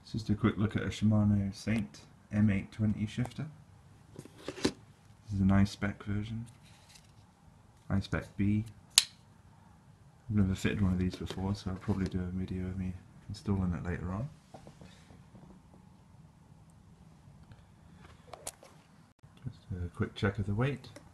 Just a quick look at a Shimano Saint M820 shifter. This is an iSpec version, iSpec B. I've never fitted one of these before, so I'll probably do a video of me installing it later on. Just a quick check of the weight.